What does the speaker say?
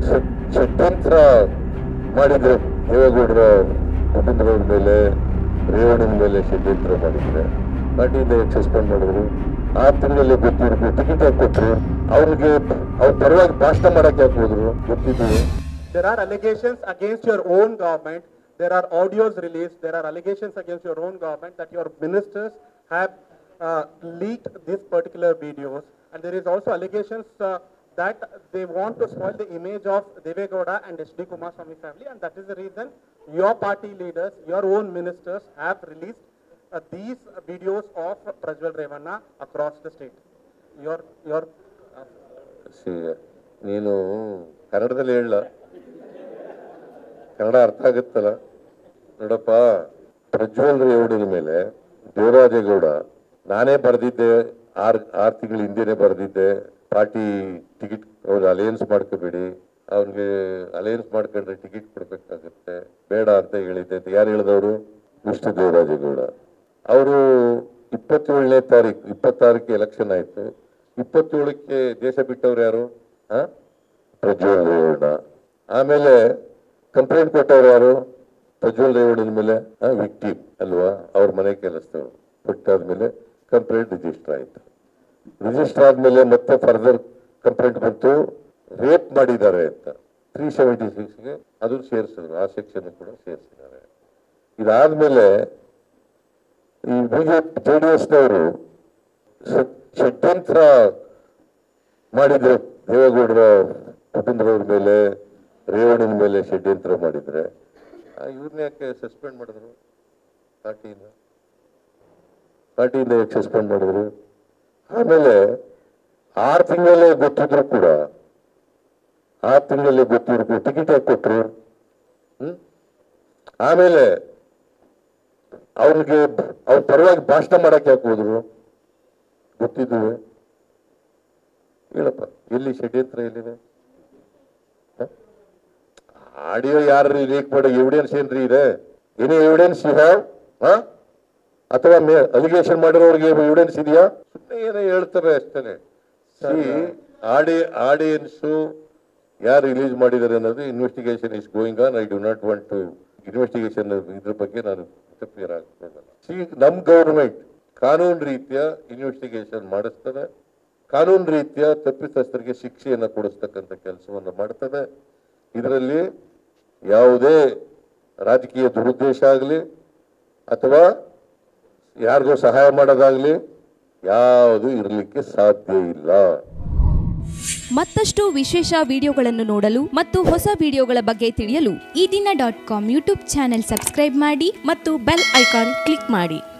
ಷಡ್ಯಂತ್ರ ಮಾಡಿದ್ರೆ ದೇವೇಗೌಡರ ಕುಟುಂಬದವ್ರ ಮೇಲೆ ರೇವಣ್ಣನ ಮೇಲೆ ಷಡ್ಯಂತ್ರ ಮಾಡಿದ್ರೆ ಪಾರ್ಟಿಯಿಂದ ಸಸ್ಪೆಂಡ್ ಮಾಡಿದ್ರು. 6 ತಿಂಗಳಲ್ಲಿ ಗೊತ್ತಿದ್ರು, ಟಿಕೆಟ್ ಹಾಕಿ ಕೊಟ್ಟರು. ಅವ್ರಿಗೆ ಅವ್ರ ಪರವಾಗಿ ಭಾಷಣ ಮಾಡಕ್ಕೆ ಯಾಕೆ ಹೋದ್ರು ಗೊತ್ತಿದ್ರು. There are allegations against your own government. There are audios released. There are allegations against your own government that your ministers have leaked these particular videos. And there is also allegations that they want to spoil the image of Devegowda and H.D. Kumaraswamy family. And that is the reason your party leaders, your own ministers have released these videos of Prajwal Revanna across the state. ನೀನು ಕನ್ನಡದಲ್ಲಿ ಹೇಳ, ಕನ್ನಡ ಅರ್ಥ ಆಗುತ್ತಲ್ಲ. ನೋಡಪ್ಪ, ಪ್ರಜ್ವಲ್ ರೇವಣ್ಣನ ಮೇಲೆ ದೇವರಾಜೇಗೌಡ ನಾನೇ ಬರೆದಿದ್ದೆ, 6 ತಿಂಗಳ ಹಿಂದೆನೆ ಬರೆದಿದ್ದೆ, ಪಾರ್ಟಿ ಟಿಕೆಟ್ ಅವ್ರು ಅಲಯನ್ಸ್ ಮಾಡ್ಕೋಬೇಡಿ, ಅವ್ನಿಗೆ ಅಲಯನ್ಸ್ ಮಾಡ್ಕೊಂಡ್ರೆ ಟಿಕೆಟ್ ಕೊಡ್ಬೇಕಾಗುತ್ತೆ, ಬೇಡ ಅಂತ ಹೇಳಿದ್ದೆ ಅಂತ ಯಾರು ಹೇಳಿದವರು? ವಿಷ್ಣು ದೇವರಾಜೇಗೌಡ. ಅವರು 27ನೇ ತಾರೀಕು 26ಕ್ಕೆ ಎಲೆಕ್ಷನ್ ಆಯ್ತು. 27ಕ್ಕೆ ದೇಶ ಬಿಟ್ಟವ್ರು ಯಾರು? ಪ್ರಜ್ವಲ್ ರೇವಣ್ಣ. ಆಮೇಲೆ ಕಂಪ್ಲೇಂಟ್ ಕೊಟ್ಟವ್ರು ಯಾರು? ಪ್ರಜ್ವಲ್ ರೇವಣ್ಣನ ಮೇಲೆ ವಿಕ್ಟಿಮ್ ಅಲ್ವಾ, ಅವ್ರ ಮನೆ ಕೆಲಸದವ್ರು. ಕೊಟ್ಟಾದ್ಮೇಲೆ ಕಂಪ್ಲೇಂಟ್ ರಿಜಿಸ್ಟರ್ ಆಯ್ತು. ರಿಜಿಸ್ಟರ್ ಆದ್ಮೇಲೆ ಮತ್ತೆ ಫರ್ದರ್ ಕಂಪ್ಲೇಂಟ್ ಬಂತು, ರೇಪ್ ಮಾಡಿದ್ದಾರೆ ಅಂತ 376ಗೆ ಅದು ಸೇರಿಸಿದ್ರು, ಆ ಸೆಕ್ಷನ್ ಕೂಡ ಸೇರಿಸಿದ್ದಾರೆ. ಇದಾದ್ಮೇಲೆ ಈ ಬಿಜೆಪಿ JDSನವರು ಷಡ್ಯಂತ್ರ ಮಾಡಿದ್ರೆ ದೇವೇಗೌಡರ ಕುಟುಂಬದವ್ರ ಮೇಲೆ ರೇವಣ್ಣನ ಮೇಲೆ ಷಡ್ಯಂತ್ರ ಮಾಡಿದ್ರೆ ಇವ್ರನ್ನ ಯಾಕೆ ಸಸ್ಪೆಂಡ್ ಮಾಡಿದ್ರು? ಪಾರ್ಟಿಯಿಂದ ಯಾಕೆ ಸಸ್ಪೆಂಡ್ ಮಾಡಿದ್ರು? ಆಮೇಲೆ 6 ತಿಂಗಳಲ್ಲೇ ಗೊತ್ತಿದ್ರು ಕೂಡ 6 ತಿಂಗಳಲ್ಲೇ ಗೊತ್ತಿದ್ರು ಟಿಕೆಟ್ ಯಾಕೆ ಕೊಟ್ರು? ಆಮೇಲೆ ಅವ್ರಿಗೆ ಅವ್ರ ಪರವಾಗಿ ಭಾಷಣ ಮಾಡಕ್ಕೆ ಯಾಕೆ ಹೋದ್ರು ಗೊತ್ತಿದ್ವಿ? ಹೇಳಪ್ಪ, ಎಲ್ಲಿ ಷಡ್ಯಂತ್ರ ಎಲ್ಲಿದೆ? ಆಡಿಯೋ ಯಾರು ಲೀಕ್ ಮಾಡೋ ಎವಿಡೆನ್ಸ್ ಏನ್ರಿ ಇದೆ? Any evidence you have? ಅಥವಾ ಅಲಿಗೇಷನ್ ಮಾಡಿರೋರಿಗೆ ಎವಿಡೆನ್ಸ್ ಇದೆಯಾ? ಸುಮ್ಮನೆ ಏನೋ ಹೇಳ್ತಾರೆ ಅಷ್ಟೇ. ಆಡಿಯನ್ಸು ಯಾರು ರಿಲೀಸ್ ಮಾಡಿದ್ದಾರೆ ಅನ್ನೋದು investigation is going on. I do not want to investigation ಇದ್ರ ಬಗ್ಗೆ ನಾನು ತಪ್ಪಿರ ಆಗ್ತದಲ್ಲ. ನಮ್ಮ ಗೌರ್ಮೆಂಟ್ ಕಾನೂನು ರೀತಿಯ ಇನ್ವೆಸ್ಟಿಗೇಷನ್ ಮಾಡಿಸ್ತದೆ, ಕಾನೂನು ರೀತಿಯ ತಪ್ಪಿತಸ್ಥರಿಗೆ ಶಿಕ್ಷೆಯನ್ನು ಕೊಡಿಸ್ತಕ್ಕಂಥ ಕೆಲಸವನ್ನು ಮಾಡ್ತದೆ. ಇದರಲ್ಲಿ ಯಾವುದೇ ರಾಜಕೀಯ ದುರುದ್ದೇಶ ಆಗಲಿ ಅಥವಾ ಯಾರಿಗೂ ಸಹಾಯ ಮಾಡೋದಾಗ್ಲಿ ಯಾವುದು ಇರಲಿಕ್ಕೆ ಸಾಧ್ಯ ಇಲ್ಲ. ಮತ್ತಷ್ಟು ವಿಶೇಷ ವಿಡಿಯೋಗಳನ್ನು ನೋಡಲು ಮತ್ತು ಹೊಸ ವಿಡಿಯೋಗಳ ಬಗ್ಗೆ ತಿಳಿಯಲು eDina.com ಯೂಟ್ಯೂಬ್ ಚಾನೆಲ್ ಸಬ್ಸ್ಕ್ರೈಬ್ ಮಾಡಿ ಮತ್ತು ಬೆಲ್ ಐಕಾನ್ ಕ್ಲಿಕ್ ಮಾಡಿ.